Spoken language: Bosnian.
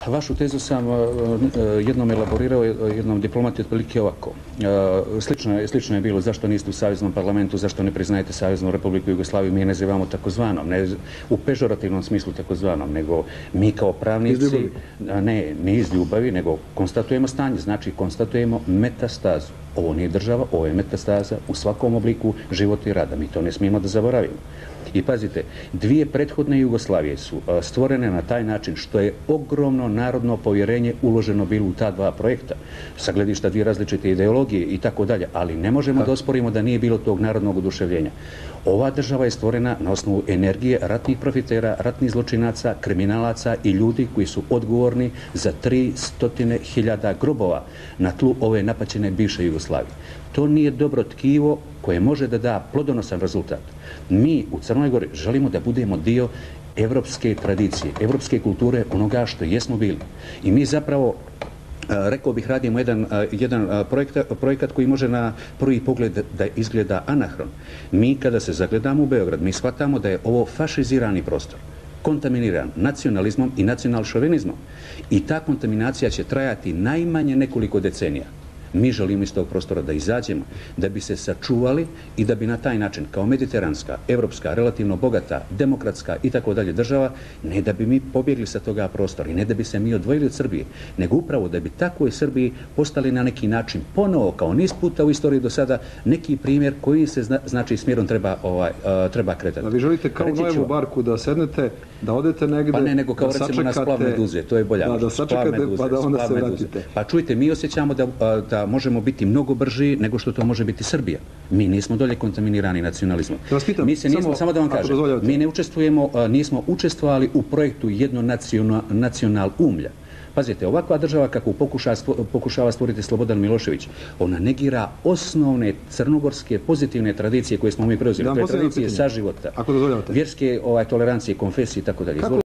Vašu tezu sam jednom elaborirao, jednom diplomati otprilike ovako. Slično je bilo zašto niste u Saveznom parlamentu, zašto ne priznajete Saveznu Republiku Jugoslaviju, mi je nazivamo takozvanom, ne u pežorativnom smislu takozvanom, nego mi kao pravnici, ne iz ljubavi, nego konstatujemo stanje, znači konstatujemo metastazu. Ovo nije država, ovo je metastaza u svakom obliku života i rada, mi to ne smijemo da zaboravimo. I pazite, dvije prethodne Jugoslavije su stvorene na taj način što je ogromno narodno povjerenje uloženo bilo u ta dva projekta, sa gledišta dvije različite ideologije i tako dalje, ali ne možemo da osporimo da nije bilo tog narodnog oduševljenja. Ova država je stvorena na osnovu energije ratnih profitera, ratnih zločinaca, kriminalaca i ljudi koji su odgovorni za 300.000 grobova na tlu ove napaćene bivše Jugoslavije. To nije dobro tkivo koje može da da plodonosan rezultat. Mi u Crnoj Gori želimo da budemo dio evropske tradicije, evropske kulture, onoga što jesmo bili. I mi zapravo, rekao bih, radimo jedan projekat koji može na prvi pogled da izgleda anahron. Mi kada se zagledamo u Beograd, mi shvatamo da je ovo fašizirani prostor, kontaminiran nacionalizmom i nacionalšovinizmom. I ta kontaminacija će trajati najmanje nekoliko decenija. Mi želimo iz tog prostora da izađemo, da bi se sačuvali i da bi na taj način, kao mediteranska, evropska, relativno bogata, demokratska i tako dalje država, ne da bi mi pobjegli sa toga prostora i ne da bi se mi odvojili od Srbije, nego upravo da bi takvoj Srbiji postali na neki način ponovo, kao niz puta u istoriji do sada, neki primjer koji se znači smjerom treba kretati. Da vi želite kao Noevu barku da sednete, da odete negde, pa ne, nego kao recimo na Splav Meduze, to je bolja. Da sačekate pa da onda se vratite. Pa čujte, mi osjećamo da možemo biti mnogo brži nego što to može biti Srbija. Mi nismo dolje kontaminirani nacionalizmom. Mi se nismo, samo da vam kažem, mi ne učestvujemo, nismo učestvovali u projektu jedno nacional umlja. Pazite, ovakva država kako pokušava stvoriti Slobodan Milošević, ona negira osnovne crnogorske pozitivne tradicije koje smo mi preuzeli. To je tradicije saživota, vjerske tolerancije, konfesije i tako dalje.